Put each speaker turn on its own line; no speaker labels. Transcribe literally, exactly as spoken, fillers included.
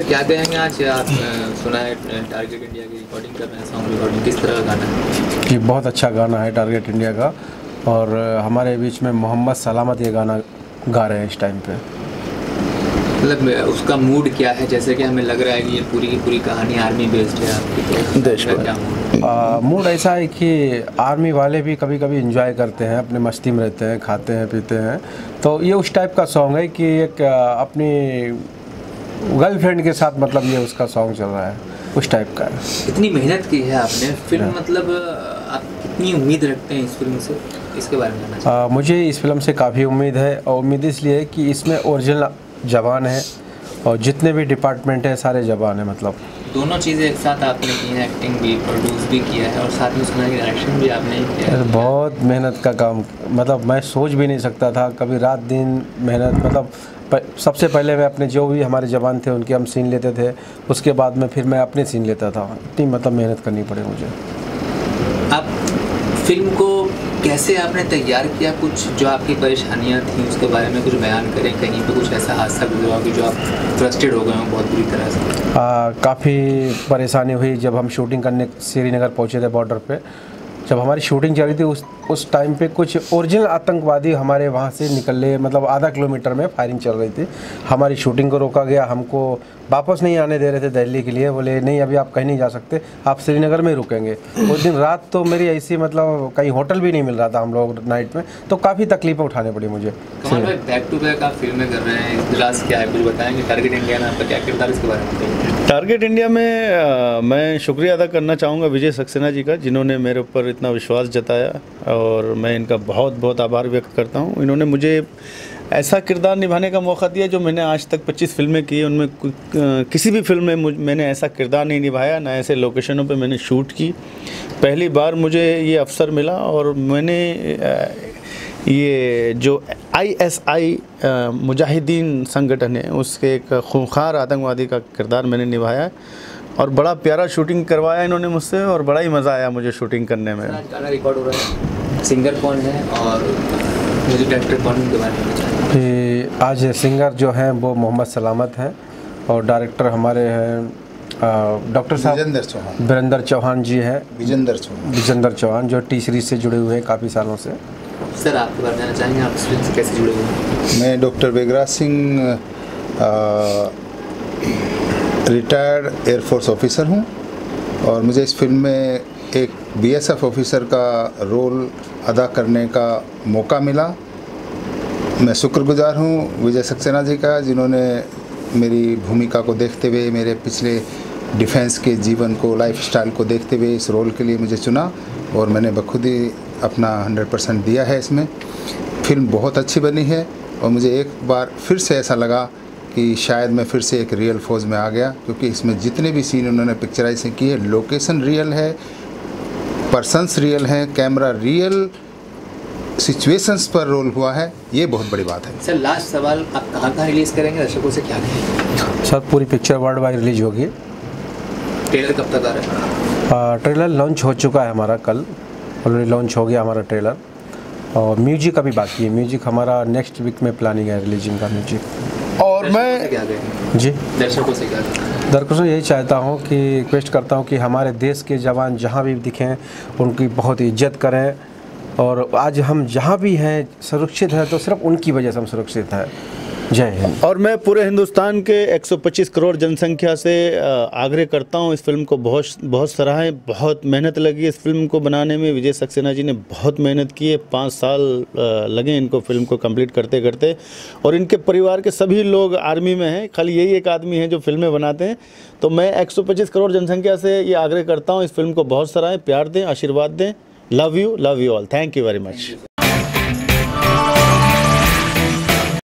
Sir क्या कहेंगे आज आप सुना है टारगेट इंडिया की रिकॉर्डिंग कर रहे हैं, सॉन्ग रिकॉर्डिंग किस तरह का गाना है?
कि बहुत अच्छा गाना है टारगेट इंडिया का, और हमारे बीच में मोहम्मद सलामत ये गाना गा रहे हैं इस टाइम पे।
मतलब उसका मूड क्या है? जैसे कि हमें लग रहा है कि ये पूरी की पूरी कहानी आर्मी बेस्ड है आपकी, तो
देश का क्या मूड ऐसा है कि आर्मी वाले भी कभी कभी एंजॉय करते हैं, अपने मस्ती में रहते हैं, खाते हैं पीते हैं, तो ये उस टाइप का सॉन्ग है कि एक अपनी गर्लफ्रेंड के साथ मतलब ये उसका सॉन्ग चल रहा है, उस टाइप का है।
इतनी मेहनत की है आपने फिल्म, मतलब आप कितनी उम्मीद रखते हैं इस फिल्म से, इसके बारे में बताना
चाहिए। मुझे इस फिल्म से काफ़ी उम्मीद है, और उम्मीद इसलिए है कि इसमें ओरिजिनल जवान है और जितने भी डिपार्टमेंट हैं सारे जवान हैं। मतलब
दोनों चीज़ें एक साथ आपने की हैं, एक्टिंग भी, प्रोड्यूस भी किया है और साथ में सुना कि डायरेक्शन भी आपने किया है।
बहुत मेहनत का काम, मतलब मैं सोच भी नहीं सकता था कभी, रात दिन मेहनत। मतलब सबसे पहले मैं अपने जो भी हमारे जवान थे उनके हम सीन लेते थे, उसके बाद में फिर मैं अपने सीन लेता था। इतनी मतलब मेहनत करनी पड़ी मुझे।
आप फिल्म को कैसे आपने तैयार किया? कुछ जो आपकी परेशानियां थी उसके बारे में कुछ बयान करें। कहीं पे कुछ ऐसा हादसा गुजरा कि जो आप फ्रस्ट्रेट हो गए हो बहुत बुरी तरह से?
काफ़ी परेशानी हुई जब हम शूटिंग करने श्रीनगर पहुंचे थे बॉर्डर पे। जब हमारी शूटिंग चल रही थी उस उस टाइम पे कुछ ओरिजिनल आतंकवादी हमारे वहाँ से निकले, मतलब आधा किलोमीटर में फायरिंग चल रही थी। हमारी शूटिंग को रोका गया, हमको वापस नहीं आने दे रहे थे दिल्ली के लिए। बोले नहीं अभी आप कहीं नहीं जा सकते, आप श्रीनगर में रुकेंगे। उस दिन रात तो मेरी ऐसी, मतलब कहीं होटल भी नहीं मिल रहा था हम लोग नाइट में, तो काफ़ी तकलीफ़ें उठानी पड़ी मुझे।
बैक टू बैक आप फिल्में कर रहे हैं, राज क्या है कुछ बताएंगे? टारगेट इंडिया में आपका क्या किरदार, इसके बारे में?
टारगेट इंडिया में आ, मैं शुक्रिया अदा करना चाहूँगा विजय सक्सेना जी का, जिन्होंने मेरे ऊपर इतना विश्वास जताया, और मैं इनका बहुत बहुत आभार व्यक्त करता हूँ। इन्होंने मुझे ऐसा किरदार निभाने का मौका दिया जो मैंने आज तक पच्चीस फिल्में की, उनमें किसी भी फिल्म में मैंने ऐसा किरदार नहीं निभाया, ना ऐसे लोकेशनों पे मैंने शूट की। पहली बार मुझे ये अवसर मिला, और मैंने ये जो आई एस आई मुजाहिदीन संगठन है उसके एक खूंखार आतंकवादी का किरदार मैंने निभाया, और बड़ा प्यारा शूटिंग करवाया इन्होंने मुझसे, और बड़ा ही मज़ा आया मुझे शूटिंग करने में।
आज गाना रिकॉर्ड हो रहा है, सिंगर कौन है और म्यूजिक डायरेक्टर कौन है, के बारे में बताइए।
आज सिंगर जो हैं वो मोहम्मद सलामत हैं, और डायरेक्टर हमारे हैं डॉक्टर साहब
विजेंद्र चौहान
वीरेंद्र चौहान जी हैं।
विजेंद्र चौहान
विजेंद्र चौहान जो टी सीरीज से जुड़े हुए हैं काफ़ी सालों से।
सर आपके बारे में जानना चाहेंगे, आप इस फिल्म से कैसे जुड़े हुए हैं?
मैं doctor Begraj Singh, retired air force officer हूं, और मुझे इस फिल्म में एक बी एस एफ ऑफिसर का रोल अदा करने का मौका मिला। मैं शुक्रगुजार हूं विजय सक्सेना जी का, जिन्होंने मेरी भूमिका को देखते हुए, मेरे पिछले डिफेंस के जीवन को, लाइफस्टाइल को देखते हुए इस रोल के लिए मुझे चुना, और मैंने बखुद ही अपना हंड्रेड परसेंट दिया है इसमें। फिल्म बहुत अच्छी बनी है, और मुझे एक बार फिर से ऐसा लगा कि शायद मैं फिर से एक रियल फौज में आ गया, क्योंकि इसमें जितने भी सीन उन्होंने पिक्चराइज की है, लोकेशन रियल है, पर्सन्स रियल हैं, कैमरा रियल सिचुएशंस पर रोल हुआ है। ये बहुत बड़ी बात है।
सर लास्ट सवाल, आप कहाँ कहाँ रिलीज़ करेंगे, दर्शकों से क्या कहेंगे?
सर पूरी पिक्चर वर्ल्ड वाइड रिलीज होगी।
ट्रेलर कब तक आ रहा है?
ट्रेलर लॉन्च हो चुका है हमारा, कल ऑलरेडी लॉन्च हो गया हमारा ट्रेलर, और म्यूजिक अभी बाकी है। म्यूजिक हमारा नेक्स्ट वीक में प्लानिंग है रिलीजिंग का म्यूजिक।
और मैं
क्या
जी
दर्शकों से क्या
दर्शकों से यही चाहता हूँ कि रिक्वेस्ट करता हूँ कि हमारे देश के जवान जहाँ भी दिखें उनकी बहुत इज्जत करें, और आज हम जहाँ भी हैं सुरक्षित हैं तो सिर्फ उनकी वजह से हम सुरक्षित हैं। जय हिंद।
और मैं पूरे हिंदुस्तान के एक सौ पच्चीस करोड़ जनसंख्या से आग्रह करता हूँ, इस फिल्म को बहुत बहुत सराहें। बहुत मेहनत लगी इस फिल्म को बनाने में, विजय सक्सेना जी ने बहुत मेहनत की है, पाँच साल लगे इनको फिल्म को कंप्लीट करते करते, और इनके परिवार के सभी लोग आर्मी में हैं, खाली यही एक आदमी है जो फिल्में बनाते हैं। तो मैं एक सौ पच्चीस करोड़ जनसंख्या से ये आग्रह करता हूँ, इस फिल्म को बहुत सराहें, प्यार दें, आशीर्वाद दें। Love you, love you all, thank you very much.